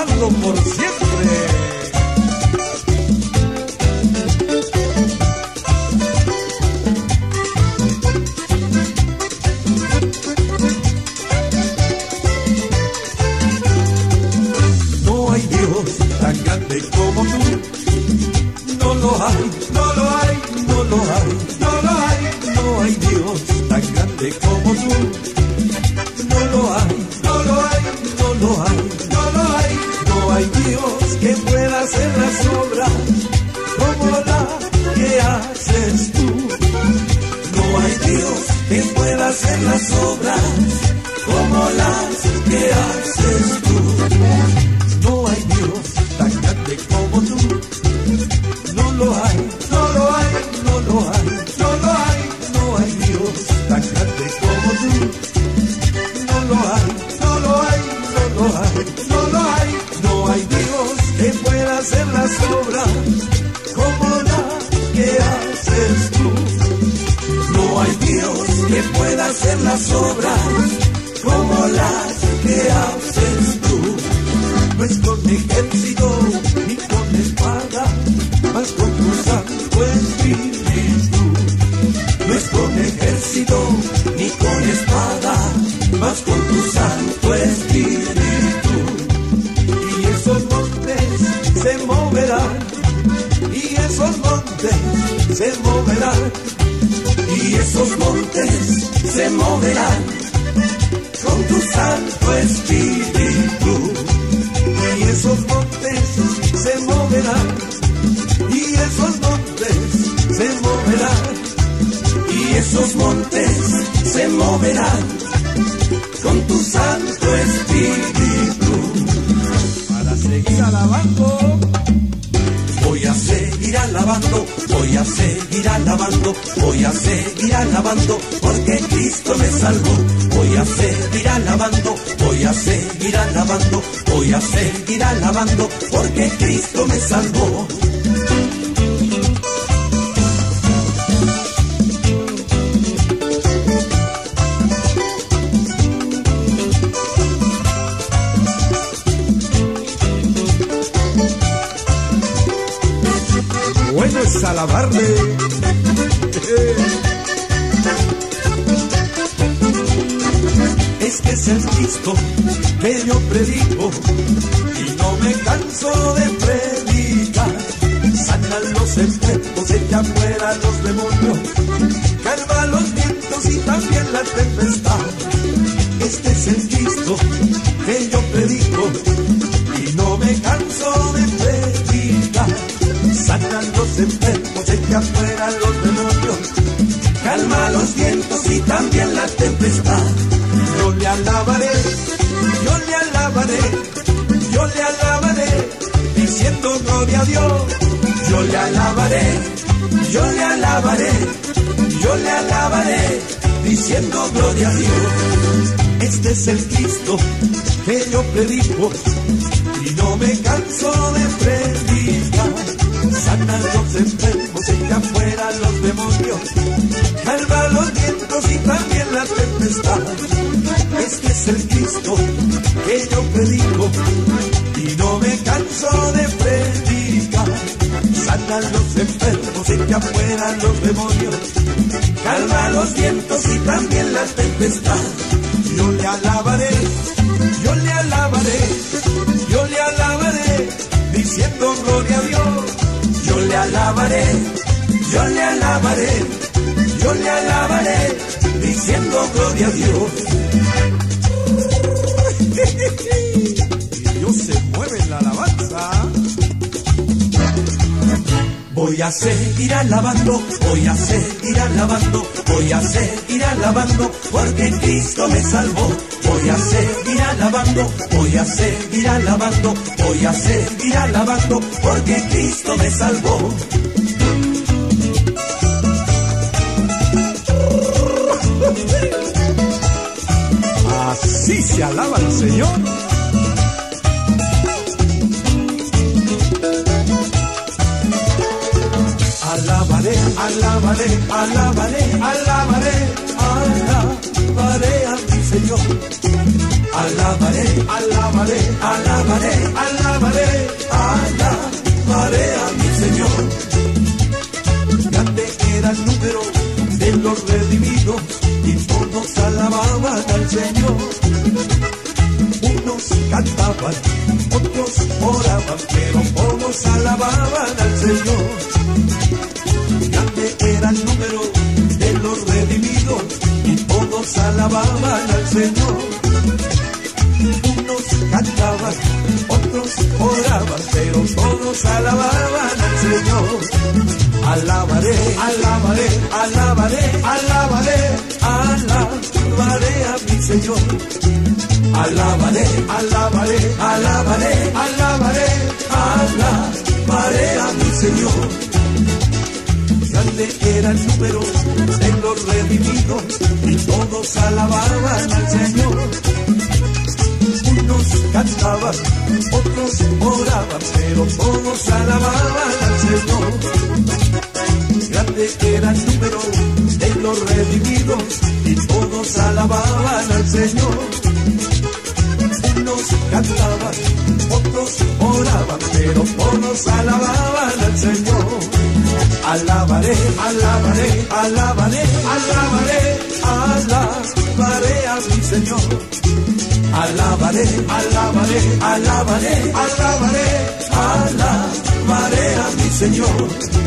alabando por siempre. Como tú, no lo hay, no lo hay, no lo hay, no lo hay, no hay Dios tan grande como tú, no lo hay, no lo hay, no lo hay, no lo hay, no hay Dios que pueda hacer las obras como la que haces tú, no hay Dios que pueda hacer las obras como las que haces tú, no hay Dios tan grande como tú, no lo hay, no lo hay, no lo hay, no lo hay, no hay Dios tan grande como tú, no lo hay, no lo hay, no lo hay, no lo hay, no hay Dios que pueda hacer las obras como la que haces tú, no hay Dios que pueda hacer las obras como las que haces tú. No es con ejército ni con espada, mas con tu Santo Espíritu. No es con ejército ni con espada, mas con tu Santo Espíritu. Y esos montes se moverán, y esos montes se moverán, y esos montes se moverán con tu Santo Espíritu. Y esos montes se moverán, y esos montes se moverán, y esos montes se moverán con tu Santo Espíritu. Para seguir alabando, voy a seguir alabando, voy a seguir alabando, voy a seguir alabando, porque Cristo me salvó. Voy a seguir alabando, voy a seguir alabando, voy a seguir alabando, porque Cristo me salvó. Bueno es alabarle. Es que es el Cristo que yo predico y no me canso de predicar. Sanan los enfermos, echa fuera los demonios, calma los vientos y también la tempestad. Este es el Cristo que yo predico y no me canso de predicar. Sanan los enfermos, echa fuera los demonios, calma los vientos y también la tempestad. Yo le alabaré, yo le alabaré, yo le alabaré, diciendo gloria a Dios. Yo le alabaré, yo le alabaré, yo le alabaré, diciendo gloria a Dios. Este es el Cristo que yo predico y no me canso de predicar. Sana los enfermos, echa fuera los demonios, calma los vientos y también la tempestad. Este es el Cristo que yo predico y no me canso de predicar. Sana los enfermos, echa fuera los demonios, calma los vientos y también la tempestad. Yo le alabaré, yo le alabaré, yo le alabaré, diciendo gloria a Dios. Yo le alabaré, yo le alabaré, yo le alabaré, diciendo gloria a Dios. Y Dios se mueve en la alabanza. Voy a seguir alabando, voy a seguir alabando, voy a seguir alabando, porque Cristo me salvó. Voy a seguir alabando, voy a seguir alabando, voy a seguir alabando, porque Cristo me salvó. Así se alaba al Señor. Alabaré, alabaré, alabaré, alabaré, alabaré a mi Señor. alabaré, alabaré, alabaré, alabaré, alabaré a mi Señor. Grande era el número de los redimidos y todos alababan al Señor. Unos cantaban, otros oraban, pero todos alababan al Señor. Grande era el número de los redimidos y todos alababan al Señor. Unos cantaban, otros oraban, pero todos alababan al Señor. Alabaré, alabaré, alabaré, alabaré, alabaré a mi Señor. Alabaré, alabaré, alabaré, alabaré, alabaré a mi Señor. Grande era el número de los redimidos y todos alababan al Señor. Unos cantaban, otros oraban, pero todos alababan al Señor. Grande era el número de los redimidos y todos alababan al Señor. Unos cantaban, otros oraban, pero todos alababan al Señor. Alabaré, alabaré, alabaré, alabaré, alabaré a mi Señor. Alabaré, alabaré, alabaré, alabaré, alabaré a mi Señor.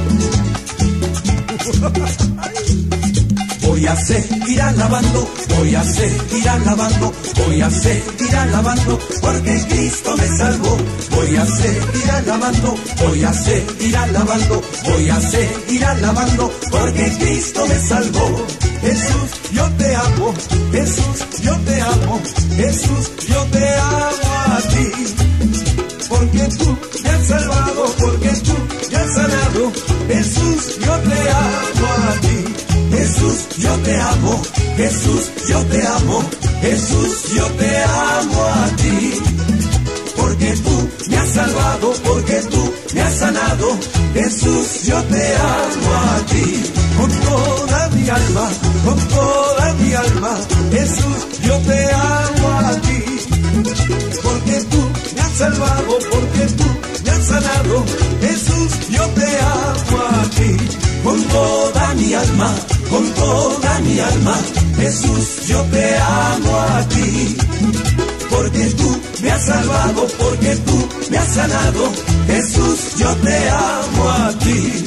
Voy a seguir alabando, voy a seguir alabando, voy a seguir alabando, porque Cristo me salvó. Voy a seguir alabando, voy a seguir alabando, voy a seguir alabando, porque Cristo me salvó. Jesús, yo te amo, Jesús, yo te amo, Jesús, yo te amo a ti. Porque tú me has salvado, porque tú me has sanado. Jesús, yo te amo a ti. Jesús, yo te amo, Jesús, yo te amo, Jesús, yo te amo a ti. Porque tú me has salvado, porque tú me has sanado. Jesús, yo te amo a ti. Con toda mi alma, con toda mi alma. Jesús, yo te amo a ti. Porque tú me has salvado, porque tú me has sanado. Jesús, yo te amo a ti. Con toda mi alma, con toda mi alma. Jesús, yo te amo a ti. Porque tú me has salvado, porque tú me has sanado. Jesús, yo te amo a ti.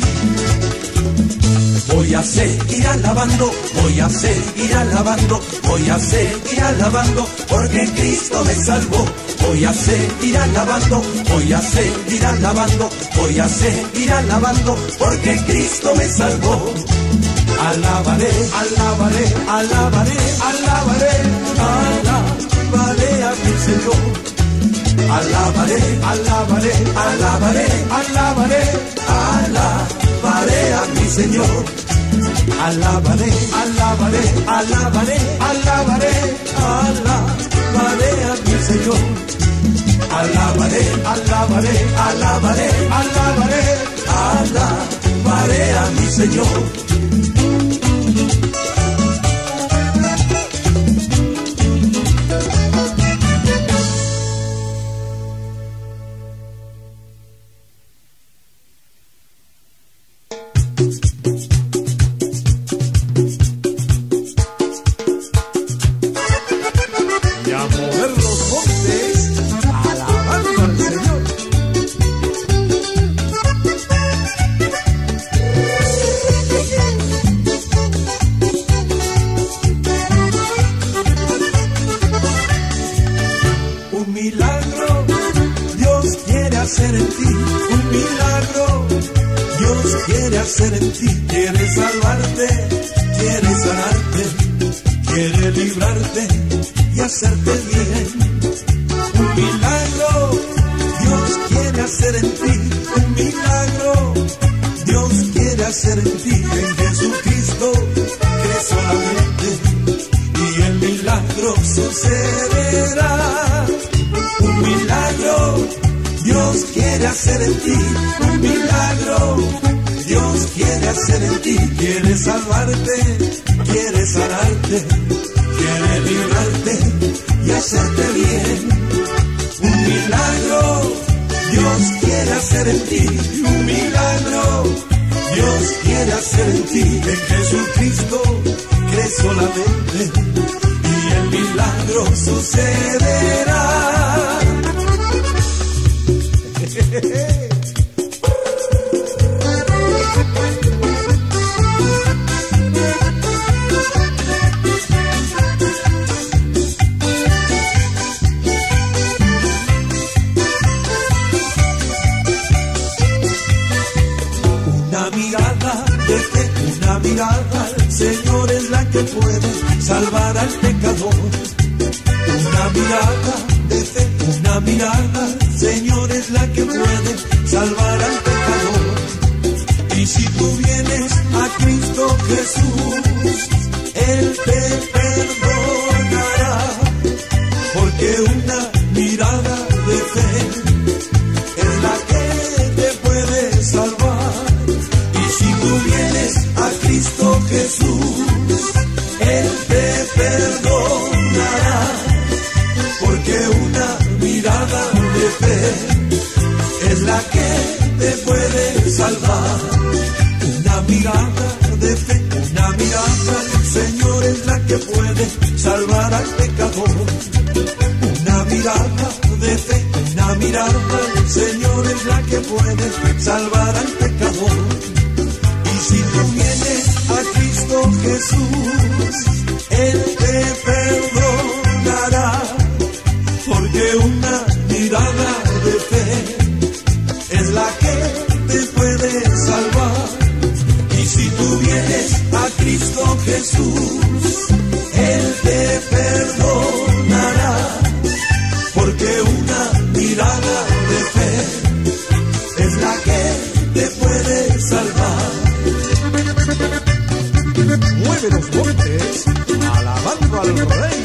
Voy a seguir alabando, voy a seguir alabando, voy a seguir alabando, porque Cristo me salvó. Voy a seguir alabando, voy a seguir alabando, voy a seguir alabando, porque Cristo me salvó. Alabaré, alabaré, alabaré, alabaré, alabaré a mi Señor. Alabaré, alabaré, alabaré, alabaré, alabaré a mi Señor. Alabaré, alabaré, alabaré, alabaré, alabaré a mi Señor. Alabaré, alabaré, alabaré, alabaré, alabaré a mi Señor. y hacerte bien. Un milagro Dios quiere hacer en ti, un milagro Dios quiere hacer en ti. En Jesucristo crees solamente y el milagro sucederá. Una mirada al Señor es la que puede salvar al pecador. Una mirada de fe, una mirada al Señor es la que puede salvar al pecador. Y si tú vienes a Cristo Jesús, Él te perdonará, porque una mirada de fe es la que te puede salvar. Si tú vienes a Cristo Jesús, Él te perdonará, porque una mirada de fe es la que te puede salvar. Una mirada de fe, una mirada del Señor es la que puede salvar al pecador. Una mirada de fe, una mirada del Señor es la que puede salvar al pecador. Si tú vienes a Cristo Jesús, Él te perdonará, porque una mirada de fe es la que te puede salvar. Y si tú vienes a Cristo Jesús, Él te perdonará, porque una mirada de fe es la que te puede salvar. Mueve los montes, alabando al Rey.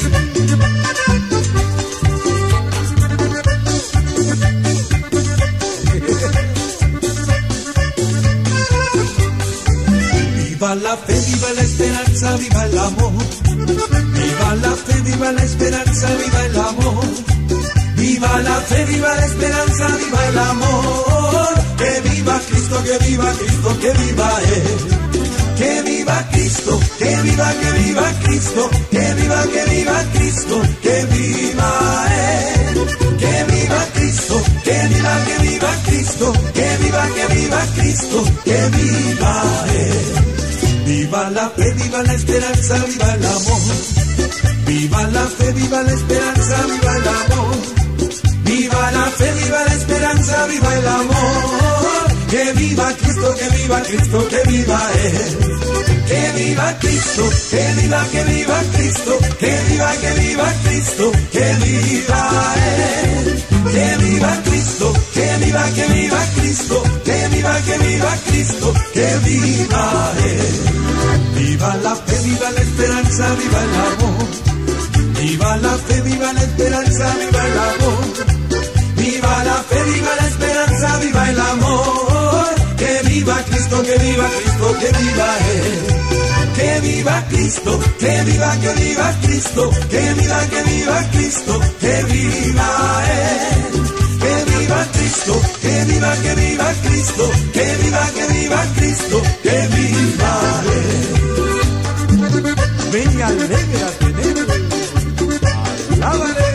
Viva la fe, viva la esperanza, viva el amor. Viva la fe, viva la esperanza, viva el amor. Viva la fe, viva la esperanza, viva el amor. Que viva Cristo, que viva Cristo, que viva Él. Que viva Cristo, que viva Cristo, que viva Cristo, que viva Él. Que viva Cristo, que viva Cristo, que viva Cristo, que viva Él. Viva la fe, viva la esperanza, viva el amor. Viva la fe, viva la esperanza, viva el amor. Viva la fe, viva la esperanza, viva el amor. Que viva Cristo, que viva Cristo, que viva Él. Que viva Cristo, que viva Cristo, que viva Cristo, que viva Él. Que viva Cristo, que viva Cristo, que viva Cristo, que viva Él. Viva la fe, viva la esperanza, viva el amor. Viva la fe, viva la esperanza, viva el amor. Viva la fe, viva la esperanza, viva el amor. Que viva Cristo, que viva Cristo, que viva Él. Que viva Cristo, que viva Cristo, que viva Cristo, que viva Él. Que viva Cristo, que viva Cristo, que viva Cristo, que viva Él. Ven y alégrate en Él, alábale.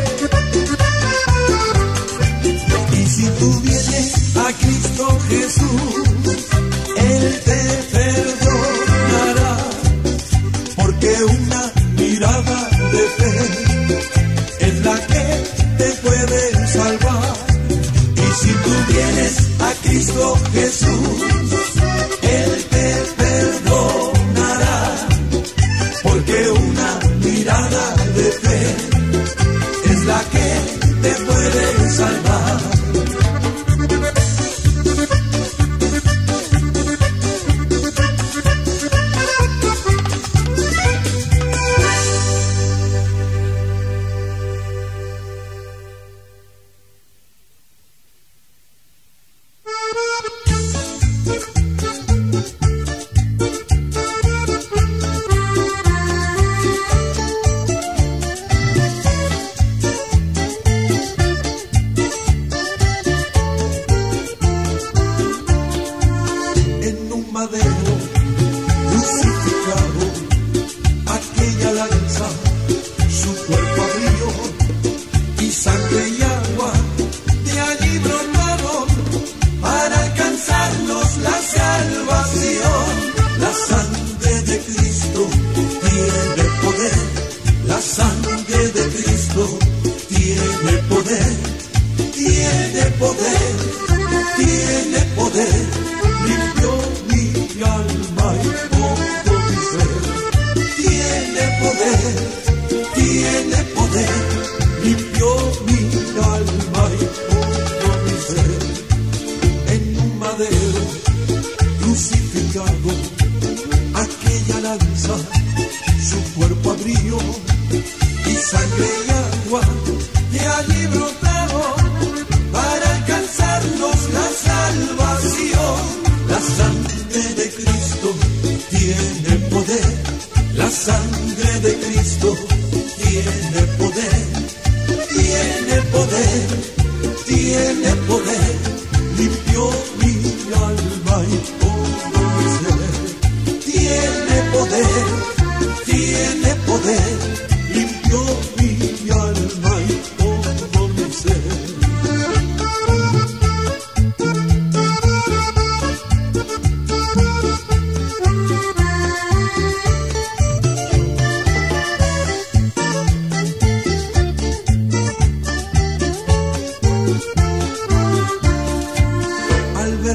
Y si tú vienes a Cristo Jesús, Él te perdonará, porque una mirada de fe es la que te puede salvar. Y si tú vienes a Cristo Jesús, Él te perdonará, porque una mirada de fe es la que te puede salvar.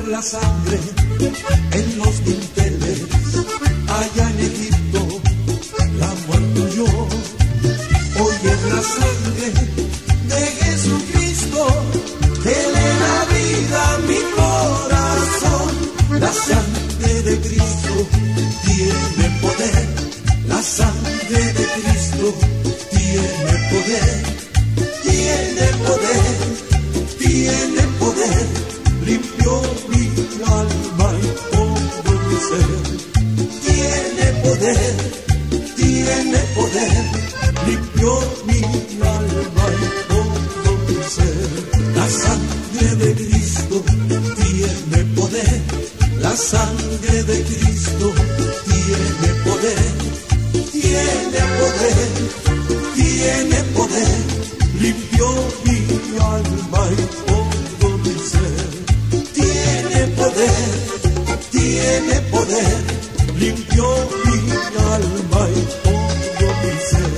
la sangre en los dinteles, allá en Egipto la muerto yo. Hoy es la sangre de Jesucristo que le da vida a mi corazón. La sangre de Cristo tiene poder, la sangre de Cristo tiene poder, tiene poder, tiene poder. Limpió mi alma y todo mi ser. Tiene poder, tiene poder. Limpió mi alma y todo mi ser. La sangre de Cristo tiene poder. La sangre de Cristo tiene poder. Tiene poder, tiene poder. Limpió mi alma y todo mi ser. Tiene poder, tiene poder, limpió mi alma y todo mi ser.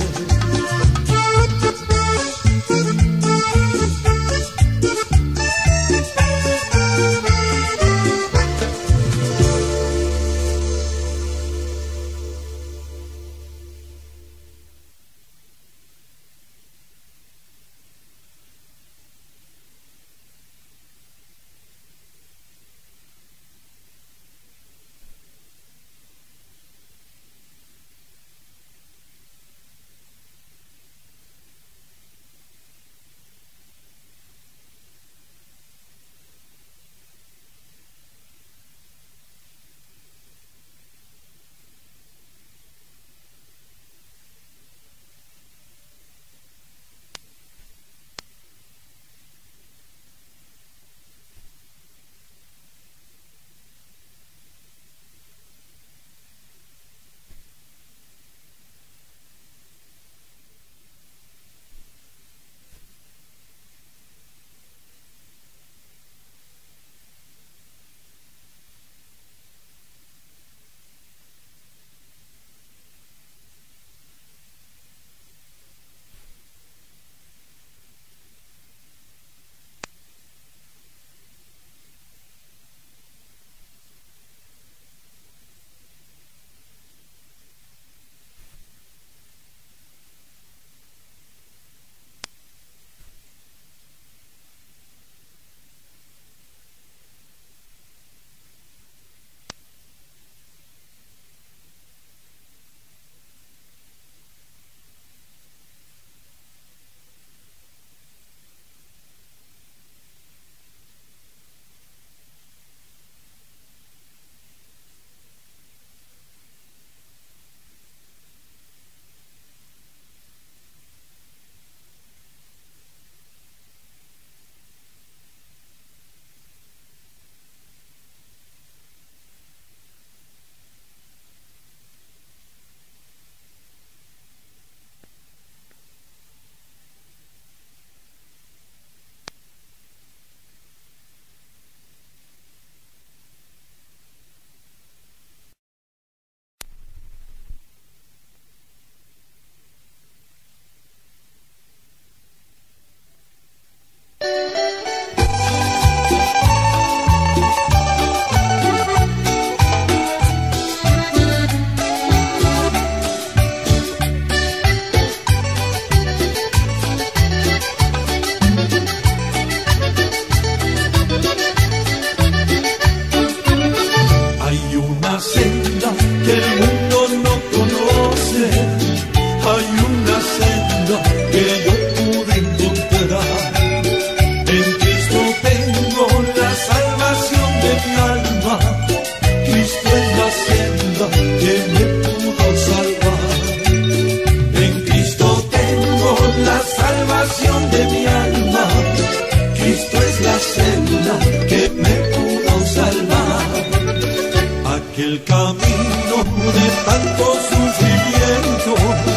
Aquel camino de tanto sufrimiento,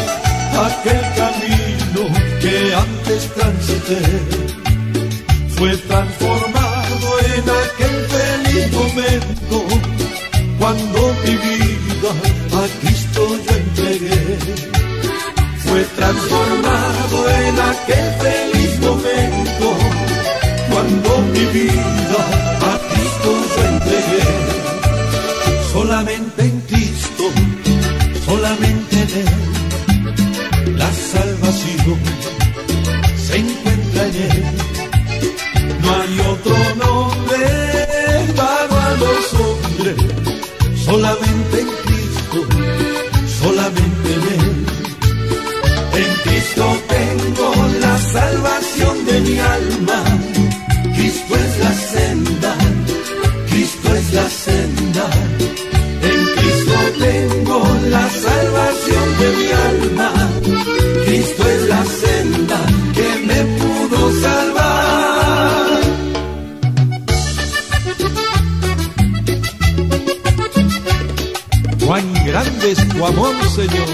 aquel camino que antes transité, fue transformado en aquel feliz momento, cuando mi vida a Cristo yo entregué. Fue transformado en aquel feliz momento, cuando mi vida a Cristo yo entregué. otro nombre dado a los hombres, solamente en Cristo, solamente en Él. En Cristo tengo la salvación de mi alma. Cristo es la senda, Cristo es la senda. En Cristo tengo la salvación de mi alma. Cristo es la senda que me pudo salvar. Cuán grande es tu amor, Señor.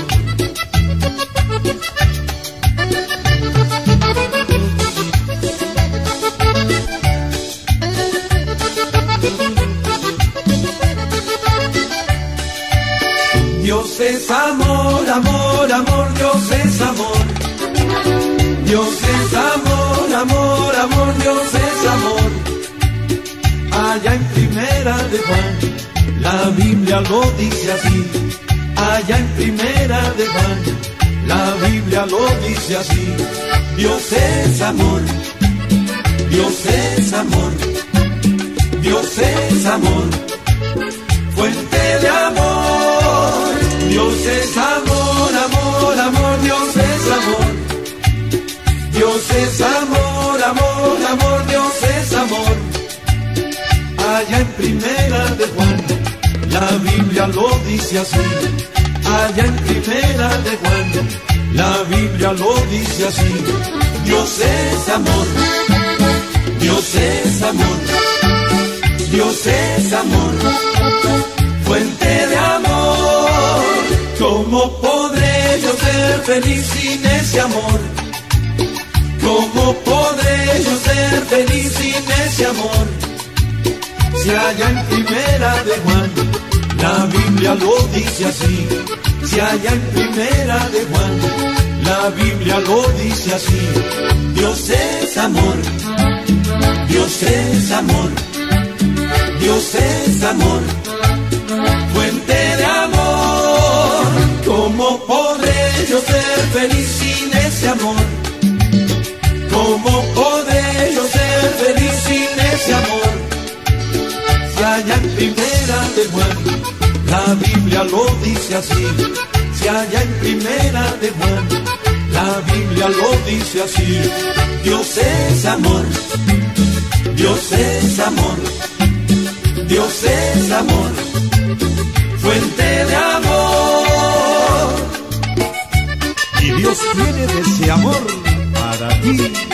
Dios es amor, amor, amor, Dios es amor. Dios es amor, amor, amor, Dios es amor. Allá en Primera de Juan, la Biblia lo dice así. Allá en Primera de Juan, la Biblia lo dice así. Dios es amor, Dios es amor, Dios es amor, fuente de amor. Dios es amor, amor, amor, Dios es amor. Dios es amor, amor, amor, Dios es amor. Allá en Primera de Juan, la Biblia lo dice así. Allá en Primera de Juan, la Biblia lo dice así. Dios es amor, Dios es amor, Dios es amor, fuente de amor. ¿Cómo podré yo ser feliz sin ese amor? ¿Cómo podré yo ser feliz sin ese amor? Si allá en Primera de Juan, la Biblia lo dice así. Si allá en Primera de Juan, la Biblia lo dice así. Dios es amor, Dios es amor, Dios es amor, fuente de amor. ¿Cómo podré yo ser feliz sin ese amor? ¿Cómo podré yo ser feliz sin ese amor? Si allá en Primera de Juan, la Biblia lo dice así. Si allá en Primera de Juan, la Biblia lo dice así. Dios es amor, Dios es amor, Dios es amor, fuente de amor. Y Dios tiene de ese amor para ti.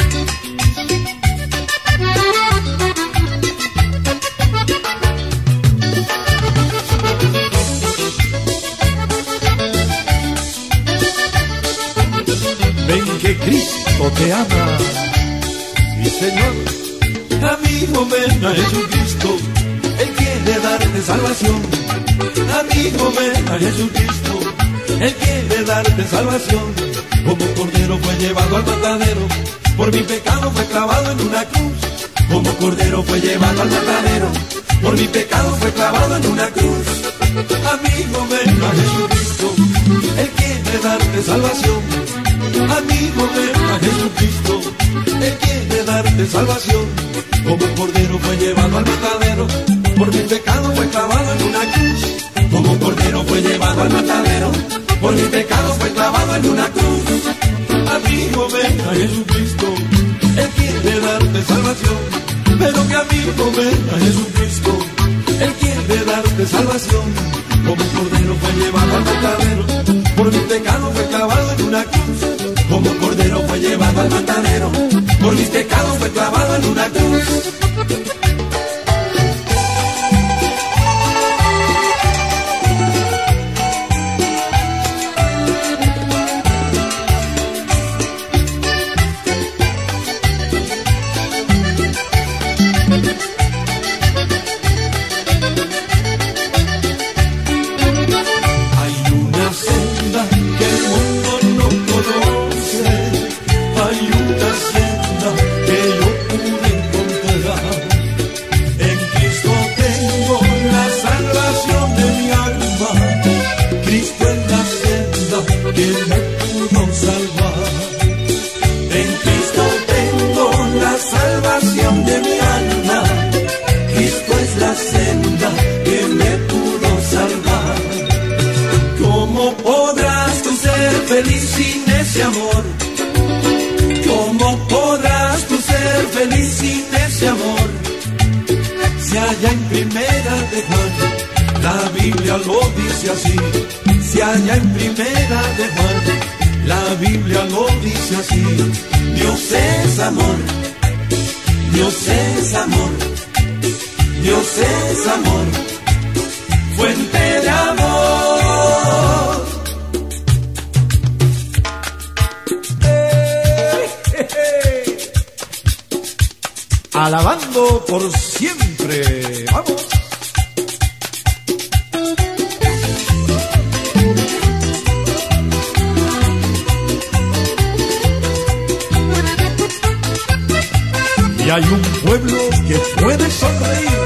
Ven que Cristo te ama. Sí, Señor. Amigo, ven a Jesucristo, Él quiere darte salvación. Amigo, ven a Jesucristo, Él quiere darte salvación. Como cordero fue llevado al matadero, por mi pecado fue clavado en una cruz. Como cordero fue llevado al matadero, por mi pecado fue clavado en una cruz. Amigo, ven a Jesucristo, Él quiere darte salvación. Amigo, ven a Jesucristo, Él quiere darte salvación. Como cordero fue llevado al matadero, por mi pecado fue clavado en una cruz. Como cordero fue llevado al matadero, por mi pecado fue clavado en una cruz. Amigo, ven a Jesucristo, Él quiere darte salvación. Pero que amigo, ven a Jesucristo, Él quiere darte salvación. Como cordero fue llevado al matadero, por mi pecado fue clavado en una cruz. Como cordero fue llevado al matadero, por mis pecados fue clavado en una cruz. se halla en Primera de Juan, la Biblia lo dice así. Se halla en Primera de Juan, la Biblia lo dice así. Dios es amor, Dios es amor, Dios es amor, fuente de amor. Alabando por siempre. ¡Vamos! Y hay un pueblo que puede sonreír.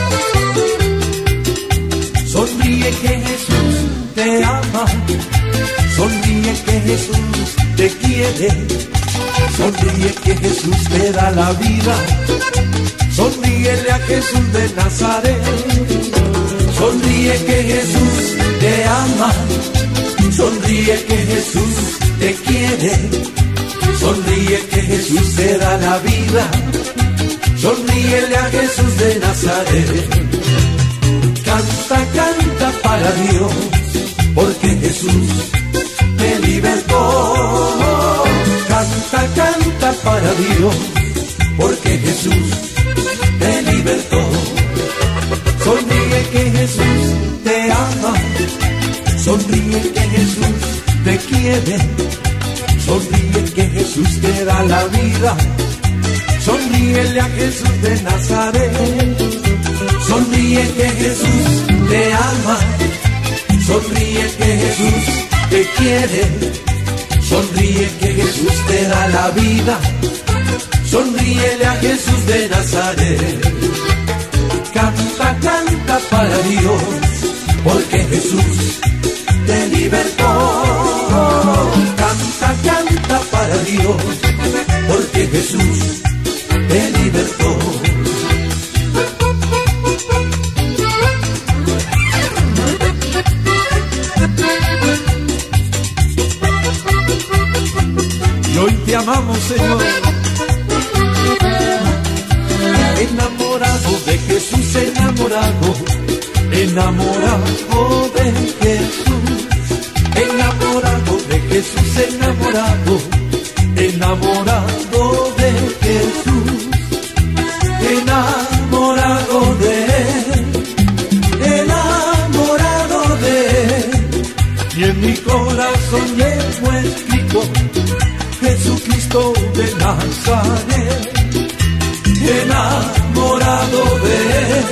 Sonríe que Jesús te ama, sonríe que Jesús te quiere, sonríe que Jesús te da la vida, sonríele a Jesús de Nazaret. Sonríe que Jesús te ama, sonríe que Jesús te quiere, sonríe que Jesús te da la vida, sonríele a Jesús de Nazaret. Canta, canta para Dios, porque Jesús te libertó. Canta, canta para Dios, porque Jesús te libertó. Sonríe que Jesús te ama, sonríe que Jesús te quiere, sonríe que Jesús te da la vida, sonríele a Jesús de Nazaret. Sonríe que Jesús te ama, sonríe que Jesús te quiere, sonríe que Jesús te da la vida, sonríele a Jesús de Nazaret. Canta, canta para Dios, porque Jesús te libertó. Canta, canta para Dios, porque Jesús te libertó. Y hoy te amamos, Señor. Enamorado de Jesús, enamorado, enamorado de Jesús, enamorado de Jesús, enamorado, enamorado de Jesús, enamorado de Él, enamorado de Él. Y en mi corazón llevo escrito Jesucristo de Nazaret. Enamorado de Él,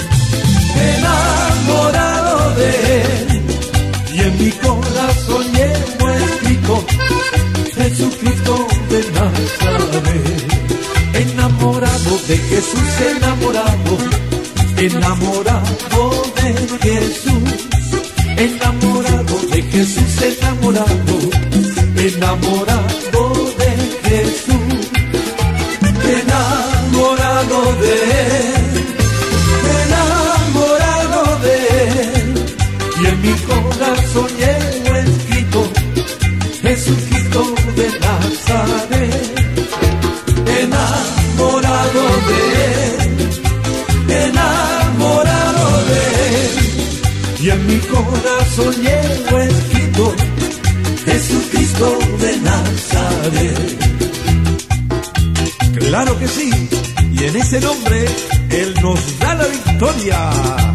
enamorado de Él. Y en mi corazón llevo escrito Jesucristo de Nazaret. Enamorado de Jesús, enamorado, enamorado de Jesús, enamorado de Jesús, enamorado, enamorado de Jesús, enamorado de Él, enamorado de Él. Y en mi corazón llevo escrito Jesucristo de Nazaret. Enamorado de Él, enamorado de Él. Y en mi corazón llevo escrito Jesucristo de Nazaret. Claro que sí. Y en ese nombre, Él nos da la victoria.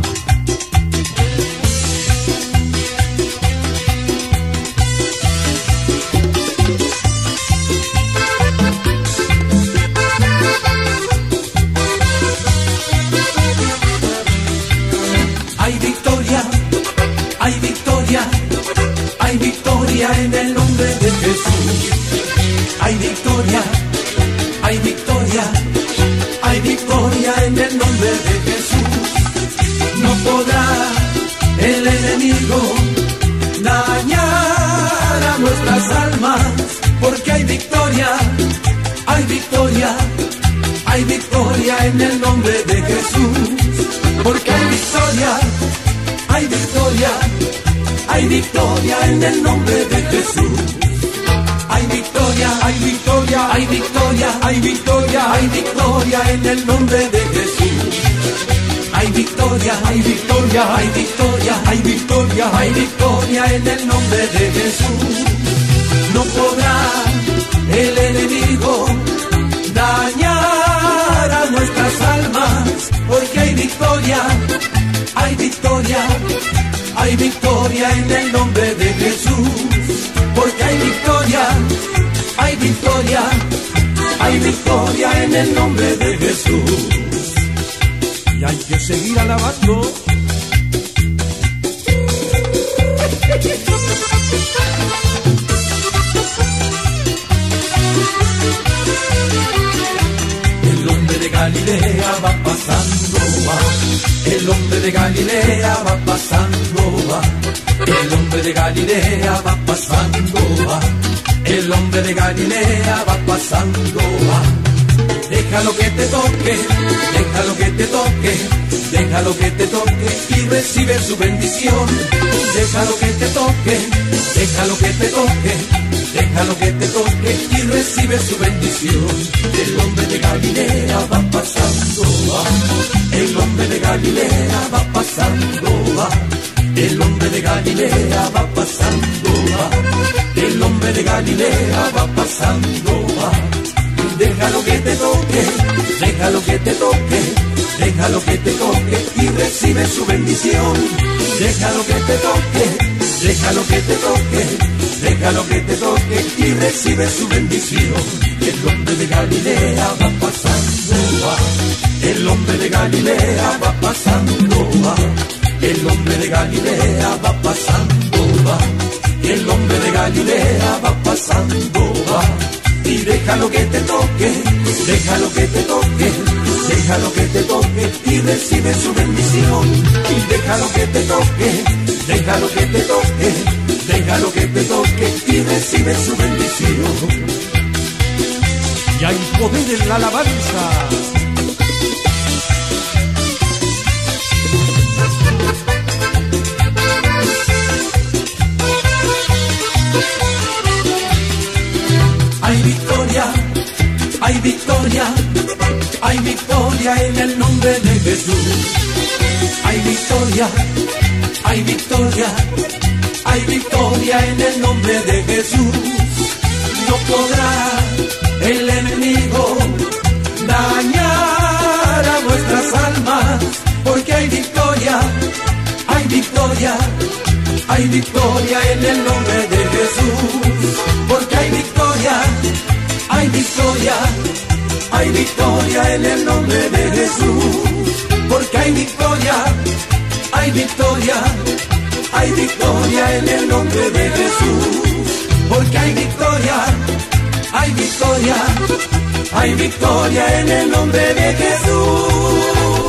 Hay victoria, hay victoria, hay victoria en el nombre de Jesús. Hay victoria, hay victoria, hay victoria en el nombre de Jesús. No podrá el enemigo dañar a nuestras almas, porque hay victoria, hay victoria, hay victoria en el nombre de Jesús. Porque hay victoria, hay victoria, hay victoria en el nombre de Jesús. Hay victoria, hay victoria, hay victoria, hay victoria, hay victoria en el nombre de Jesús. victoria, hay victoria, hay victoria, hay victoria, hay victoria en el nombre de Jesús. No podrá el enemigo dañar a nuestras almas, porque hay victoria, hay victoria, hay victoria en el nombre de Jesús. Porque hay victoria, hay victoria, hay victoria en el nombre de Jesús. Y hay que seguir alabando. El hombre de Galilea va pasando, va. El hombre de Galilea va pasando, va. El hombre de Galilea va pasando, va. El hombre de Galilea va pasando, va. Déjalo que te toque, déjalo que te toque, déjalo que te toque y recibe su bendición. Déjalo que te toque, déjalo que te toque, déjalo que te toque y recibe su bendición. El hombre de Galilea va pasando, va. El hombre de Galilea va pasando, va. El hombre de Galilea va pasando, va. El hombre de Galilea va pasando, va. Déjalo que te toque, déjalo que te toque, déjalo que te toque y recibe su bendición. Déjalo que te toque, déjalo que te toque, déjalo que te toque y recibe su bendición. El hombre de Galilea va pasando, va. El hombre de Galilea va pasando, va. El hombre de Galilea va pasando, va. El hombre de Galilea va pasando, va. Y déjalo que te toque, déjalo que te toque, déjalo que te toque y recibe su bendición. Y déjalo que te toque, déjalo que te toque, déjalo que te toque y recibe su bendición. Y hay poder en la alabanza. Hay victoria, hay victoria, hay victoria en el nombre de Jesús. Hay victoria, hay victoria, hay victoria en el nombre de Jesús. No podrá el enemigo dañar a nuestras almas, porque hay victoria, hay victoria, hay victoria en el nombre de Jesús. Porque hay victoria, hay victoria, hay victoria en el nombre de Jesús. Porque hay victoria, hay victoria, hay victoria en el nombre de Jesús. Porque hay victoria, hay victoria, hay victoria en el nombre de Jesús.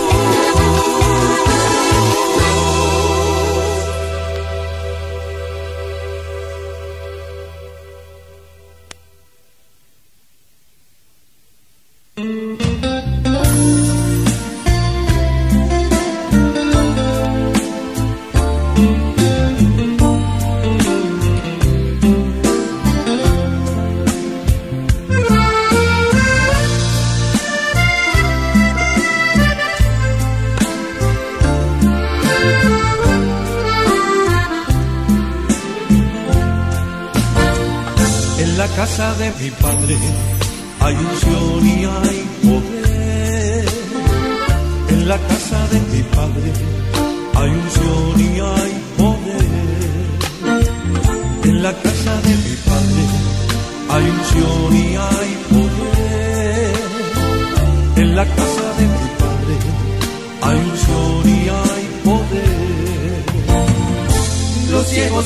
Casa de mi Padre hay unción y hay poder. En la casa de mi Padre hay unción y hay poder. En la casa de mi Padre hay unción y hay poder. En la casa de mi Padre hay unción y hay poder. Los ciegos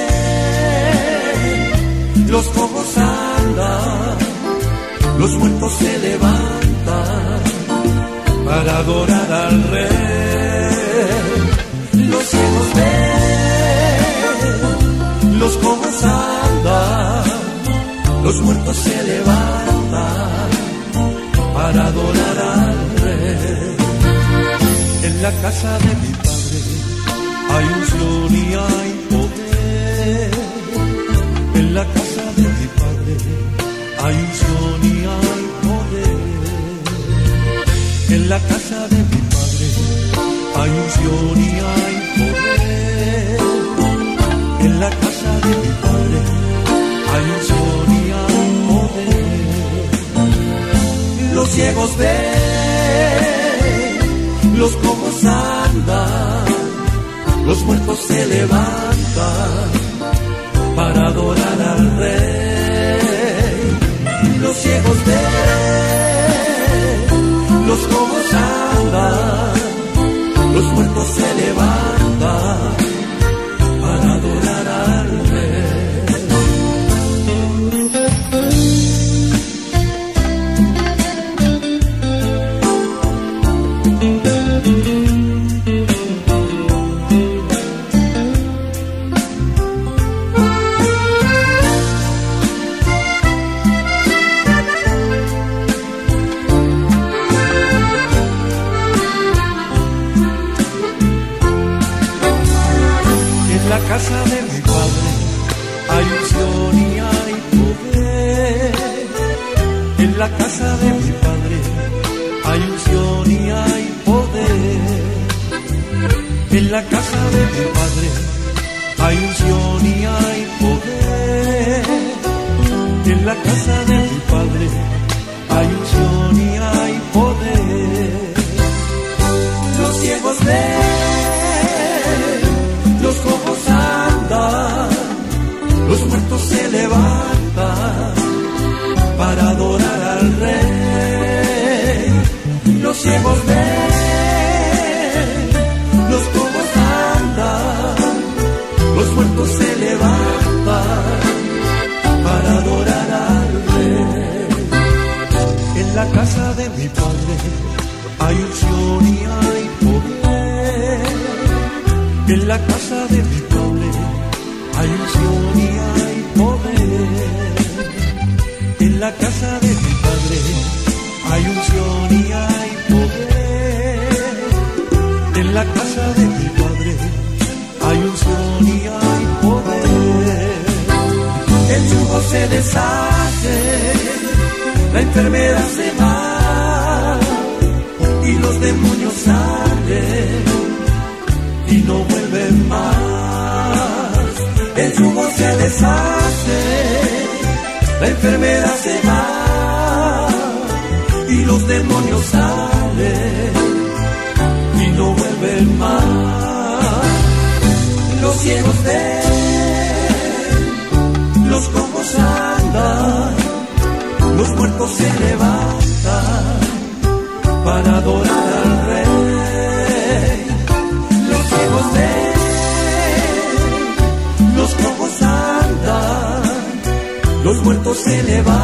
ven, los cojos andan, los muertos se levantan para adorar al Rey. Los ciegos ven, los cojos andan, los muertos se levantan para adorar al Rey. En la casa de mi Padre hay unción y hay poder. En la casa de mi Padre hay unción y hay poder. En la casa de mi Padre hay unción unción y hay poder. En la casa de mi Padre hay unción y hay poder. Los ciegos ven, los cojos andan, los muertos se levantan para adorar al Rey. Los ciegos ven, los cojos andan, los muertos se levantan para adorar al Rey. En la casa de mi Padre hay unción y hay poder. En la casa de mi Padre hay unción y hay poder. En la casa de mi Padre hay unción y hay poder. En la casa de mi Padre hay unción y hay poder. Los ciegos ven, los cojos andan, los muertos se levantan para adorar al Rey. Los ciegos ven, los cojos andan, los muertos se levantan para adorar al Rey. En la casa de mi Padre hay unción y hay poder. En la casa de mi Padre hay unción y hay poder. En la casa de mi Padre hay unción y hay poder. En la casa de mi Padre hay unción y hay poder. El yugo se deshace, la enfermedad se va y los demonios salen y no vuelven más. El yugo se deshace, la enfermedad se va y los demonios salen y no vuelven más. Los ciegos ven, los cojos andan, los muertos se levantan para adorar al Rey. Los ciegos ven, los cojos andan, los muertos se levantan